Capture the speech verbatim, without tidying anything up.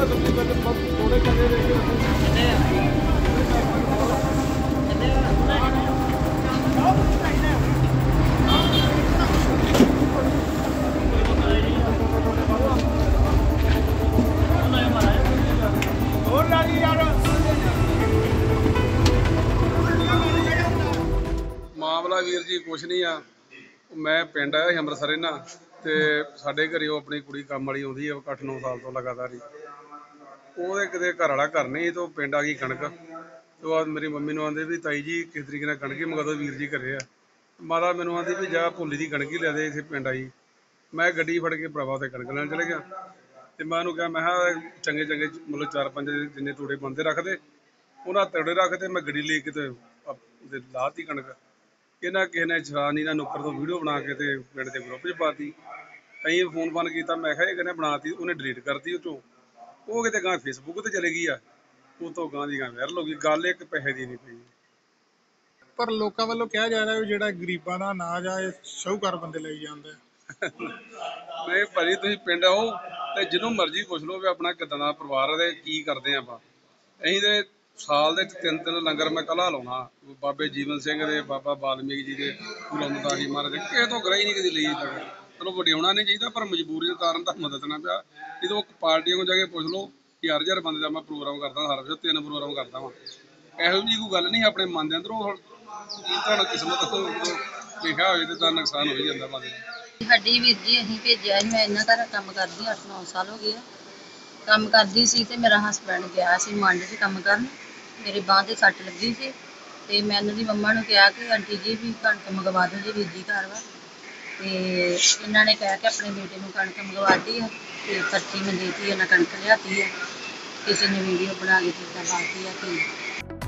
मामला वीर जी कुछ नहीं आ। मैं पिंड आया अंमृतसर इन्ना ते साडे घरे अपनी कुड़ी काम वाली आउंदी है अठ नौ साल तो लगातार ही ਉਹਦੇ ਕਿਤੇ ਘਰ ਵਾਲਾ ਘਰ ਨਹੀਂ तो पिंड आ गई कणक तो बाद मेरी मम्मी ਨੂੰ ਆਂਦੇ ਵੀ ਤਾਈ ਜੀ किस तरीके ਨਾਲ कणक ही मंगा दो वीर जी घरे आ माता मैनू आंदी भी जा भोली दी कणक ही लिया दे इत्थे पिंड आई मैं गड्डी फड़ के भरावा उत्थे कणक लैन चले गया ते मैं ਉਹਨੂੰ ਕਿਹਾ मैं चंगे चंगे मतलब चार पंज जिन्ने तोड़े बनते रख दे ਉਹਨਾਂ तोड़े रख दे मैं गड्डी ले के ते लाती कणक ਇਹਨਾਂ ਕਿਸੇ ਨੇ ਸ਼ਰਾਨੀ ਨਾਲ ਨੁੱਕਰ ਤੋਂ ਵੀਡੀਓ ਬਣਾ ਕੇ ਤੇ ਪਿੰਡ ਦੇ ਗਰੁੱਪ 'ਚ ਪਾਤੀ ਅਸੀਂ ਫੋਨ ਫਾਨ ਕੀਤਾ ਮੈਂ ਕਿਹਾ ਇਹ ਕਿਹਨੇ ਬਣਾਤੀ ਉਹਨੇ ਡਿਲੀਟ ਕਰਤੀ ਉਹ 'ਚੋਂ ਉਹ ਕਿਤੇ ਗਾਂ ਫੇਸਬੁੱਕ ਤੇ ਚਲੇ ਗਈ ਆ ਉਹ ਤੋਂ ਗਾਂ ਦੀ ਗਾਂ ਵਾਇਰਲ ਹੋ ਗਈ ਗੱਲ ਇੱਕ ਪੈਸੇ ਦੀ ਨਹੀਂ ਪਈ ਪਰ ਲੋਕਾਂ ਵੱਲੋਂ ਕਿਹਾ ਜਾ ਰਿਹਾ ਵੀ ਜਿਹੜਾ ਗਰੀਬਾਂ ਦਾ ਅਨਾਜ ਆ ਇਹ ਸ਼ਾਹੂਕਾਰ ਬੰਦੇ ਲਈ ਜਾਂਦੇ ਨਹੀਂ ਭਾਜੀ ਤੁਸੀਂ ਪਿੰਡ ਆਓ ਤੇ ਜਿਹਨੂੰ ਮਰਜ਼ੀ ਪੁੱਛ ਲਓ ਵੀ ਆਪਣਾ ਕਿੱਦਾਂ ਦਾ ਪਰਿਵਾਰ ਦੇ ਕੀ ਕਰਦੇ ਆਪਾਂ ਅਸੀਂ ਤੇ ਸਾਲ ਦੇ ਤਿੰਨ ਤਿੰਨ ਲੰਗਰ ਮੈਂ ਕੱਲਾ ਲਾਉਣਾ ਬਾਬੇ ਜੀਵਨ ਸਿੰਘ ਦੇ ਬਾਬਾ ਬਾਲਮੀਕ ਜੀ ਦੇ ਗੁਰੂ ਅਮਰਦਾਸ ਜੀ ਮਹਾਰਾਜ ਦੇ ਕਿਸੇ ਤੋਂ ਗਰਾਈ ਨਹੀਂ ਕਦੀ ਲਈ ਤੱਕ ਚਲੋ ਵਡਿਆਉਣਾ ਨਹੀਂ ਚਾਹੀਦਾ ਪਰ ਮਜਬੂਰੀ ਦੇ ਕਾਰਨ ਤਾਂ ਮਦਦ ਨਾ ਪਿਆ ਜਦੋਂ ਪਾਰਟੀਆਂ ਕੋਲ ਜਾ ਕੇ ਪੁੱਛ ਲਓ ਹਜ਼ਾਰ ਹਜ਼ਾਰ ਬੰਦੇ ਦਾ ਮੈਂ ਪ੍ਰੋਗਰਾਮ ਕਰਦਾ ਹਰ ਰੋਜ਼ ਤਿੰਨ ਪ੍ਰੋਗਰਾਮ ਕਰਦਾ ਵਾਂ ਇਹੋ ਜਿਹੀ ਕੋਈ ਗੱਲ ਨਹੀਂ ਆਪਣੇ ਮਨ ਦੇ ਅੰਦਰੋਂ ਤੁਹਾਨੂੰ ਕਿਸਮਤ ਤੋਂ ਲਿਖਿਆ ਹੋਵੇ ਤੇ ਤਾਂ ਨੁਕਸਾਨ ਹੋ ਹੀ ਜਾਂਦਾ ਬੰਦੇ ਦਾ ਸਾਡੀ ਵੀਰ ਜੀ ਅਸੀਂ ਭੇਜਿਆ ਸੀ ਮੈਂ ਇਹਨਾਂ ਘਰ ਕੰਮ ਕਰਦੀ ਅੱਠ ਨੌ ਸਾਲ ਹੋ ਗਏ ਕੰਮ ਕਰਦੀ ਸੀ ਤੇ ਮੇਰਾ ਹਸਬੈਂਡ ਗਿਆ ਸੀ ਮੰਡ 'ਚ ਕੰਮ ਕਰਨ ਮੇਰੇ ਬਾਂਹ ਤੇ ਸੱਟ ਲੱਗੀ ਸੀ ਤੇ ਮੈਂ ਇਹਨਾਂ ਦੀ ਮੰਮਾ ਨੂੰ ਕਿਹਾ ਕਿ ਆਂਟੀ ਜੀ ਵੀ ਕਣਕ ਮੰਗਵਾ ਦਿਓ ਜੀ ਵੀਰ ਜੀ ਘਰ ਵਾ ਤੇ ਇਹਨਾਂ ਨੇ ਕਹਿ ਕੇ ਆਪਣੇ ਬੇਟੇ ਨੂੰ ਕਣਕ ਮੰਗਵਾਤੀ ਆ ਤੇ ਪਰਚੀ ਮੈਂ ਦੇਤੀ ਇਹਨਾਂ ਕਣਕ ਲਿਆਤੀ ਆ ਕਿਸੇ ਨੇ ਵੀਡੀਓ ਬਣਾ ਕੇ ਦਿੱਤਾ ਬਾਕੀ ਆ ਕਿ